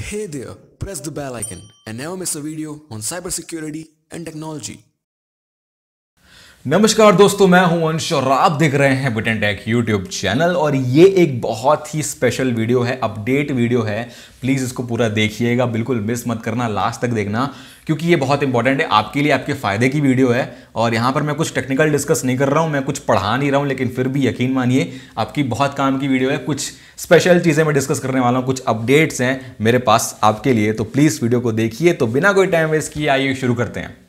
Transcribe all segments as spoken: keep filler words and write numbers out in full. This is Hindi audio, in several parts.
Hey there, press the bell icon and never miss a video on cybersecurity and technology. नमस्कार दोस्तों, मैं हूं अंश और आप देख रहे हैं बिटन टेक यूट्यूब चैनल। और ये एक बहुत ही स्पेशल वीडियो है, अपडेट वीडियो है। प्लीज़ इसको पूरा देखिएगा, बिल्कुल मिस मत करना, लास्ट तक देखना, क्योंकि ये बहुत इंपॉर्टेंट है आपके लिए, आपके फ़ायदे की वीडियो है। और यहाँ पर मैं कुछ टेक्निकल डिस्कस नहीं कर रहा हूँ, मैं कुछ पढ़ा नहीं रहा हूँ, लेकिन फिर भी यकीन मानिए आपकी बहुत काम की वीडियो है। कुछ स्पेशल चीज़ें मैं डिस्कस करने वाला हूँ, कुछ अपडेट्स हैं मेरे पास आपके लिए, तो प्लीज़ वीडियो को देखिए। तो बिना कोई टाइम वेस्ट किए आइए शुरू करते हैं।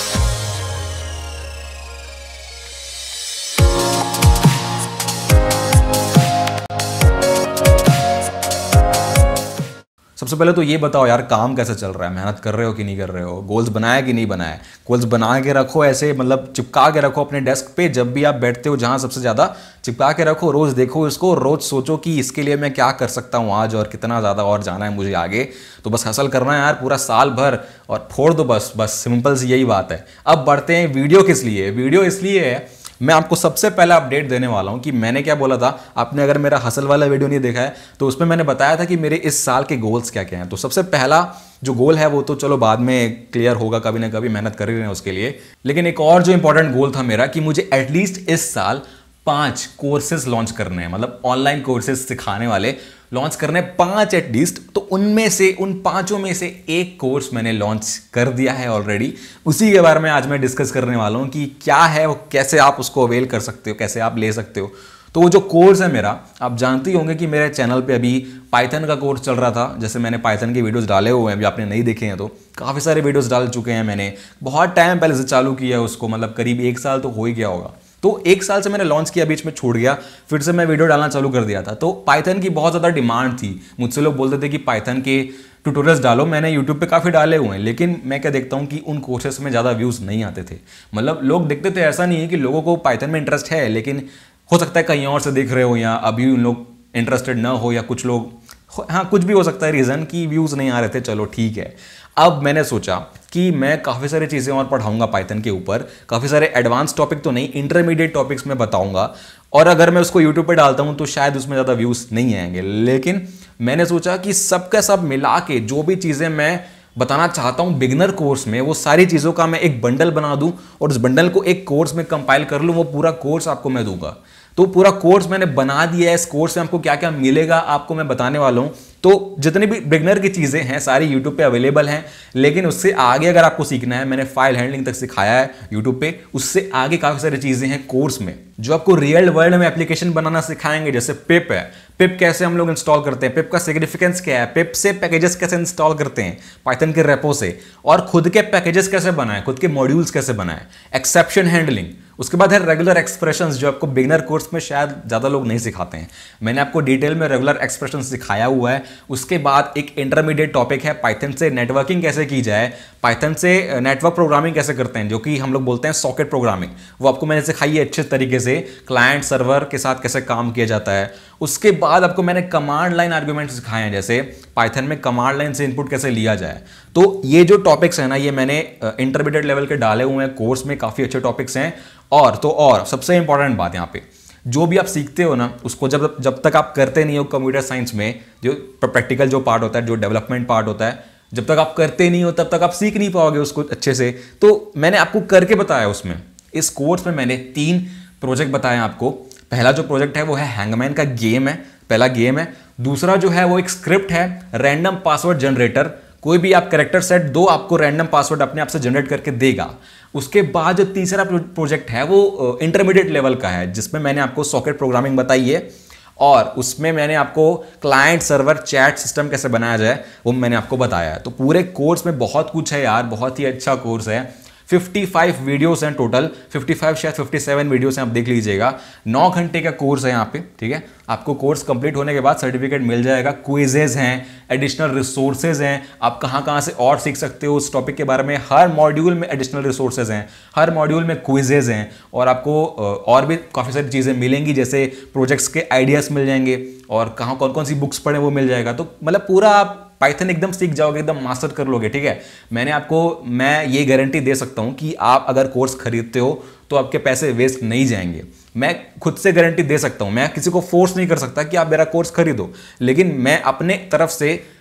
सबसे पहले तो ये बताओ यार, काम कैसे चल रहा है? मेहनत कर रहे हो कि नहीं कर रहे हो? गोल्स बनाया कि नहीं बनाया? गोल्स बना के रखो, ऐसे मतलब चिपका के रखो अपने डेस्क पे, जब भी आप बैठते हो जहां सबसे ज़्यादा चिपका के रखो। रोज़ देखो इसको, रोज़ सोचो कि इसके लिए मैं क्या कर सकता हूँ आज और कितना ज़्यादा और जाना है मुझे आगे। तो बस हसल करना है यार पूरा साल भर और फोड़ दो बस। बस सिंपल सी यही बात है। अब बढ़ते हैं, वीडियो किस लिए? वीडियो इसलिए है, मैं आपको सबसे पहला अपडेट देने वाला हूं कि मैंने क्या बोला था। आपने अगर मेरा हसल वाला वीडियो नहीं देखा है तो उसमें मैंने बताया था कि मेरे इस साल के गोल्स क्या क्या हैं। तो सबसे पहला जो गोल है वो तो चलो बाद में क्लियर होगा, कभी ना कभी मेहनत कर ही रहे हैं उसके लिए। लेकिन एक और जो इंपॉर्टेंट गोल था मेरा कि मुझे एटलीस्ट इस साल पांच कोर्सेज लॉन्च करने हैं, मतलब ऑनलाइन कोर्सेज सिखाने वाले लॉन्च करने पांच एटलीस्ट। तो उनमें से, उन पांचों में से एक कोर्स मैंने लॉन्च कर दिया है ऑलरेडी। उसी के बारे में आज मैं डिस्कस करने वाला हूं कि क्या है वो, कैसे आप उसको अवेल कर सकते हो, कैसे आप ले सकते हो। तो वो जो कोर्स है मेरा, आप जानते ही होंगे कि मेरे चैनल पे अभी पाइथन का कोर्स चल रहा था। जैसे मैंने पाइथन के वीडियोस डाले हुए हैं, अभी आपने नहीं देखे हैं तो काफ़ी सारे वीडियोस डाल चुके हैं मैंने। बहुत टाइम पहले से चालू किया है उसको, मतलब करीब एक साल तो हो ही गया होगा। तो एक साल से मैंने लॉन्च किया, बीच में छूट गया, फिर से मैं वीडियो डालना चालू कर दिया था। तो पाइथन की बहुत ज़्यादा डिमांड थी, मुझसे लोग बोलते थे कि पाइथन के ट्यूटोरियल्स डालो। मैंने यूट्यूब पे काफ़ी डाले हुए हैं, लेकिन मैं क्या देखता हूँ कि उन कोर्सेस में ज़्यादा व्यूज़ नहीं आते थे। मतलब लोग देखते थे, ऐसा नहीं है कि लोगों को पाइथन में इंटरेस्ट है, लेकिन हो सकता है कहीं और से देख रहे हो या अभी उन लोग इंटरेस्टेड ना हो, या कुछ लोग, हाँ कुछ भी हो सकता है रीज़न कि व्यूज़ नहीं आ रहे थे। चलो ठीक है। अब मैंने सोचा कि मैं काफ़ी सारी चीज़ें और पढ़ाऊंगा पाइथन के ऊपर, काफ़ी सारे एडवांस टॉपिक तो नहीं, इंटरमीडिएट टॉपिक्स में बताऊंगा। और अगर मैं उसको यूट्यूब पे डालता हूं तो शायद उसमें ज़्यादा व्यूज़ नहीं आएंगे, लेकिन मैंने सोचा कि सबका सब मिला के जो भी चीज़ें मैं बताना चाहता हूं बिगिनर कोर्स में, वो सारी चीज़ों का मैं एक बंडल बना दूं और उस बंडल को एक कोर्स में कंपाइल कर लूं। वो पूरा कोर्स आपको मैं दूंगा। तो पूरा कोर्स मैंने बना दिया है। इस कोर्स में आपको क्या क्या मिलेगा आपको मैं बताने वाला हूं। तो जितनी भी बिगनर की चीज़ें हैं सारी यूट्यूब पे अवेलेबल हैं, लेकिन उससे आगे अगर आपको सीखना है, मैंने फाइल हैंडलिंग तक सिखाया है यूट्यूब पे, उससे आगे काफ़ी सारी चीज़ें हैं कोर्स में जो आपको रियल वर्ल्ड में एप्लीकेशन बनाना सिखाएंगे। जैसे पिप है, पिप कैसे हम लोग इंस्टॉल करते हैं, पिप का सिग्निफिकेंस क्या है, पिप से पैकेजेस कैसे इंस्टॉल करते हैं पाइथन के रेपो से, और खुद के पैकेजेस कैसे बनाएं, खुद के मॉड्यूल्स कैसे बनाएं, एक्सेप्शन हैंडलिंग। उसके बाद है रेगुलर एक्सप्रेशंस, जो आपको बिगिनर कोर्स में शायद ज़्यादा लोग नहीं सिखाते हैं। मैंने आपको डिटेल में रेगुलर एक्सप्रेशंस सिखाया हुआ है। उसके बाद एक इंटरमीडिएट टॉपिक है, पाइथन से नेटवर्किंग कैसे की जाए, पाइथन से नेटवर्क प्रोग्रामिंग कैसे करते हैं, जो कि हम लोग बोलते हैं सॉकेट प्रोग्रामिंग। वो आपको मैंने सिखाई है अच्छे तरीके से, क्लाइंट सर्वर के साथ कैसे काम किया जाता है। उसके बाद आपको मैंने कमांड लाइन आर्गुमेंट सिखाए हैं, जैसे पाइथन में कमांड लाइन से इनपुट कैसे लिया जाए। तो ये जो टॉपिक्स हैं ना, ये मैंने इंटरमीडिएट लेवल के डाले हुए हैं कोर्स में, काफ़ी अच्छे टॉपिक्स हैं। और तो और सबसे इंपॉर्टेंट बात यहाँ पे, जो भी आप सीखते हो ना, उसको जब जब तक आप करते नहीं हो कंप्यूटर साइंस में, जो प्रैक्टिकल जो पार्ट होता है, जो डेवलपमेंट पार्ट होता है, जब तक आप करते नहीं हो तब तक आप सीख नहीं पाओगे उसको अच्छे से। तो मैंने आपको करके बताया उसमें, इस कोर्स में मैंने तीन प्रोजेक्ट बताए आपको। पहला जो प्रोजेक्ट है वो है हैंगमैन का गेम है, पहला गेम है। दूसरा जो है वो एक स्क्रिप्ट है, रैंडम पासवर्ड जनरेटर। कोई भी आप कैरेक्टर सेट दो, आपको रैंडम पासवर्ड अपने आप से जनरेट करके देगा। उसके बाद जो तीसरा प्रोजेक्ट है वो इंटरमीडिएट लेवल का है, जिसमें मैंने आपको सॉकेट प्रोग्रामिंग बताई है, और उसमें मैंने आपको क्लाइंट सर्वर चैट सिस्टम कैसे बनाया जाए वो मैंने आपको बताया है। तो पूरे कोर्स में बहुत कुछ है यार, बहुत ही अच्छा कोर्स है। पचपन वीडियोस हैं टोटल, पचपन शायद सत्तावन वीडियोस हैं, आप देख लीजिएगा। नौ घंटे का कोर्स है यहाँ पे, ठीक है। आपको कोर्स कंप्लीट होने के बाद सर्टिफिकेट मिल जाएगा, क्विजेज हैं, एडिशनल रिसोर्सेज हैं, आप कहाँ कहाँ से और सीख सकते हो उस टॉपिक के बारे में। हर मॉड्यूल में एडिशनल रिसोर्सेज हैं, हर मॉड्यूल में क्विजेज हैं, और आपको और भी काफ़ी सारी चीज़ें मिलेंगी, जैसे प्रोजेक्ट्स के आइडियाज़ मिल जाएंगे, और कहाँ कौन कौन सी बुक्स पढ़ें वो मिल जाएगा। तो मतलब पूरा आप पाइथन एकदम सीख जाओगे, एकदम मास्टर कर लोगे, ठीक है। मैंने आपको, मैं ये गारंटी दे सकता हूँ कि आप अगर कोर्स खरीदते हो तो आपके पैसे वेस्ट नहीं जाएंगे। मैं खुद से गारंटी दे सकता हूँ, मैं किसी को फोर्स नहीं कर सकता कि आप मेरा कोर्स खरीदो, लेकिन मैं अपने तरफ से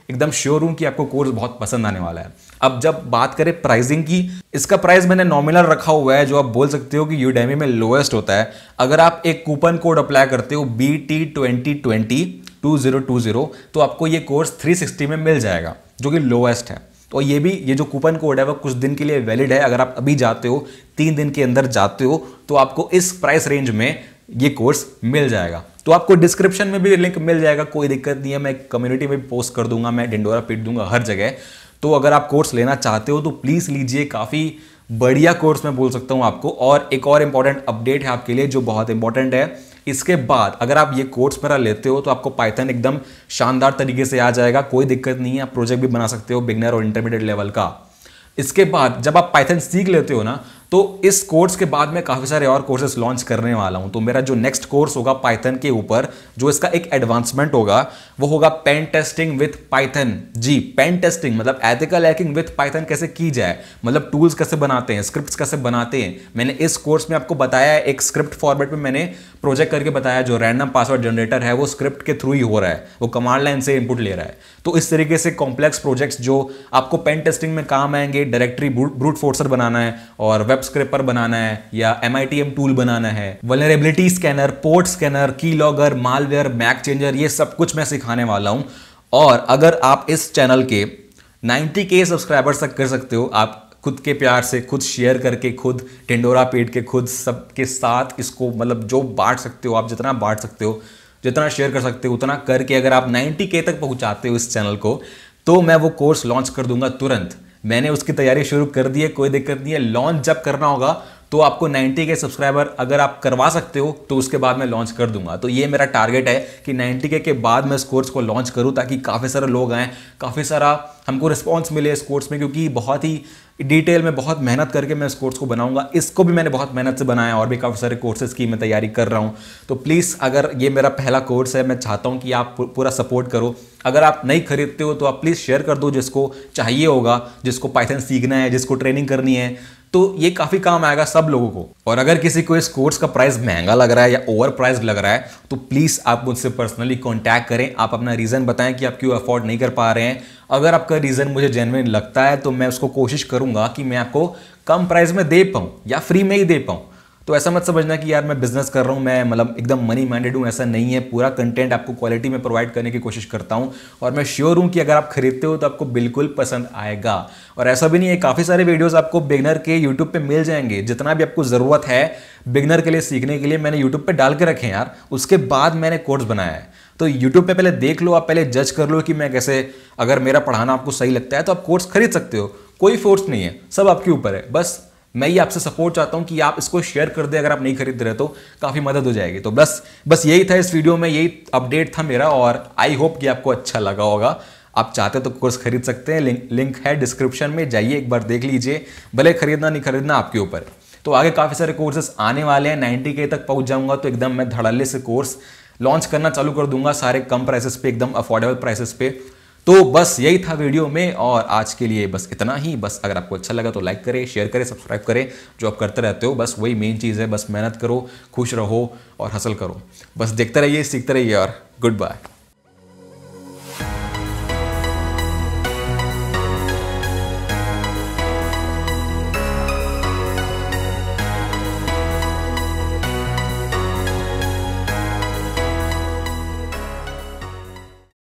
एकदम श्योर हूं कि आपको कोर्स बहुत पसंद आने वाला है। अब जब बात करें प्राइसिंग की, इसका प्राइस मैंने नॉमिनल रखा हुआ है, जो आप बोल सकते हो कि यूडेमी में लोएस्ट होता है। अगर आप एक कूपन कोड अप्लाई करते हो B T twenty twenty two zero two zero, तो आपको ये कोर्स थ्री सिक्सटी में मिल जाएगा, जो कि लोएस्ट है। तो ये भी, ये जो कूपन कोड है वो कुछ दिन के लिए वैलिड है। अगर आप अभी जाते हो, तीन दिन के अंदर जाते हो, तो आपको इस प्राइस रेंज में ये कोर्स मिल जाएगा। तो आपको डिस्क्रिप्शन में भी लिंक मिल जाएगा, कोई दिक्कत नहीं है। मैं कम्युनिटी में भी पोस्ट कर दूंगा, मैं ढिंडोरा पीट दूंगा हर जगह। तो अगर आप कोर्स लेना चाहते हो तो प्लीज़ लीजिए, काफ़ी बढ़िया कोर्स मैं बोल सकता हूँ आपको। और एक और इंपॉर्टेंट अपडेट है आपके लिए जो बहुत इंपॉर्टेंट है, इसके बाद अगर आप ये कोर्स मेरा लेते हो तो आपको पाइथन एकदम शानदार तरीके से आ जाएगा, कोई दिक्कत नहीं है। आप प्रोजेक्ट भी बना सकते हो बिगनर और इंटरमीडिएट लेवल का। इसके बाद जब आप पाइथन सीख लेते हो ना, तो इस कोर्स के बाद मैं काफ़ी सारे और कोर्सेज लॉन्च करने वाला हूं। तो मेरा जो नेक्स्ट कोर्स होगा पाइथन के ऊपर, जो इसका एक एडवांसमेंट होगा, वो होगा पेन टेस्टिंग विथ पाइथन। जी, पेन टेस्टिंग मतलब एथिकल हैकिंग विथ पाइथन कैसे की जाए, मतलब टूल्स कैसे बनाते हैं, स्क्रिप्ट्स कैसे बनाते हैं। मैंने इस कोर्स में आपको बताया है, एक स्क्रिप्ट फॉर्मेट में मैंने प्रोजेक्ट करके बताया, जो रैंडम पासवर्ड जनरेटर है वो स्क्रिप्ट के थ्रू ही हो रहा है, वो कमांड लाइन से इनपुट ले रहा है। तो इस तरीके से कॉम्प्लेक्स प्रोजेक्ट्स जो आपको पेन टेस्टिंग में काम आएंगे, डायरेक्टरी ब्रूट फोर्सर बनाना है और वेब स्क्रैपर बनाना है, या M I T M tool बनाना है, vulnerability scanner, port scanner, keylogger, malware, MAC changer, ये सब कुछ मैं सिखाने वाला हूं। और अगर आप इस चैनल के नाइंटी के सब्सक्राइबर्स तक कर सकते हो, आप खुद के प्यार से, खुद शेयर करके, खुद ढिंडोरा पीट के, खुद सबके साथ इसको मतलब जो बांट सकते हो आप, जितना बांट सकते हो, जितना शेयर कर सकते हो उतना करके, अगर आप नाइंटी के तक पहुंचाते हो इस चैनल को, तो मैं वो कोर्स लॉन्च कर दूंगा तुरंत। मैंने उसकी तैयारी शुरू कर दी है, कोई दिक्कत नहीं है। लॉन्च जब करना होगा तो आपको नाइंटी के सब्सक्राइबर अगर आप करवा सकते हो तो उसके बाद मैं लॉन्च कर दूंगा। तो ये मेरा टारगेट है कि नाइंटी के के बाद मैं इस कोर्स को लॉन्च करूं, ताकि काफ़ी सारे लोग आएँ, काफ़ी सारा हमको रिस्पॉन्स मिले इस कोर्स में, क्योंकि बहुत ही डिटेल में, बहुत मेहनत करके मैं इस कोर्स को बनाऊंगा। इसको भी मैंने बहुत मेहनत से बनाया, और भी काफ़ी सारे कोर्सेज की मैं तैयारी कर रहा हूं। तो प्लीज़, अगर ये मेरा पहला कोर्स है, मैं चाहता हूं कि आप पूरा सपोर्ट करो। अगर आप नहीं खरीदते हो तो आप प्लीज़ शेयर कर दो, जिसको चाहिए होगा, जिसको पाइथन सीखना है, जिसको ट्रेनिंग करनी है, तो ये काफ़ी काम आएगा सब लोगों को। और अगर किसी को इस कोर्स का प्राइस महंगा लग रहा है या ओवर प्राइस लग रहा है, तो प्लीज़ आप मुझसे पर्सनली कांटेक्ट करें। आप अपना रीज़न बताएं कि आप क्यों अफोर्ड नहीं कर पा रहे हैं। अगर आपका रीज़न मुझे जेन्युइन लगता है तो मैं उसको कोशिश करूंगा कि मैं आपको कम प्राइस में दे पाऊँ या फ्री में ही दे पाऊँ। तो ऐसा मत समझना कि यार मैं बिजनेस कर रहा हूँ, मैं मतलब एकदम मनी माइंडेड हूँ, ऐसा नहीं है। पूरा कंटेंट आपको क्वालिटी में प्रोवाइड करने की कोशिश करता हूँ, और मैं श्योर हूँ कि अगर आप खरीदते हो तो आपको बिल्कुल पसंद आएगा। और ऐसा भी नहीं है, काफ़ी सारे वीडियोस आपको बिगनर के यूट्यूब पे मिल जाएंगे। जितना भी आपको ज़रूरत है बिगनर के लिए सीखने के लिए, मैंने यूट्यूब पर डाल के रखे हैं यार। उसके बाद मैंने कोर्स बनाया है, तो यूट्यूब पे पहले देख लो, आप पहले जज कर लो कि मैं कैसे, अगर मेरा पढ़ाना आपको सही लगता है तो आप कोर्स खरीद सकते हो। कोई फोर्स नहीं है, सब आपके ऊपर है। बस मैं ये आपसे सपोर्ट चाहता हूं कि आप इसको शेयर कर दें, अगर आप नहीं खरीद रहे तो काफ़ी मदद हो जाएगी। तो बस बस यही था इस वीडियो में, यही अपडेट था मेरा, और आई होप कि आपको अच्छा लगा होगा। आप चाहते तो कोर्स खरीद सकते हैं, लिंक लिंक है डिस्क्रिप्शन में, जाइए एक बार देख लीजिए। भले खरीदना नहीं खरीदना आपके ऊपर है। तो आगे काफ़ी सारे कोर्सेस आने वाले हैं, नाइंटी के तक पहुंच जाऊंगा तो एकदम मैं धड़ल्ले से कोर्स लॉन्च करना चालू कर दूंगा, सारे कम प्राइसेस पे, एकदम अफोर्डेबल प्राइसेस पे। तो बस यही था वीडियो में, और आज के लिए बस इतना ही। बस अगर आपको अच्छा लगा तो लाइक करें, शेयर करें, सब्सक्राइब करें, जो आप करते रहते हो। बस वही मेन चीज़ है, बस मेहनत करो, खुश रहो और हसल करो। बस देखते रहिए, सीखते रहिए, और गुड बाय।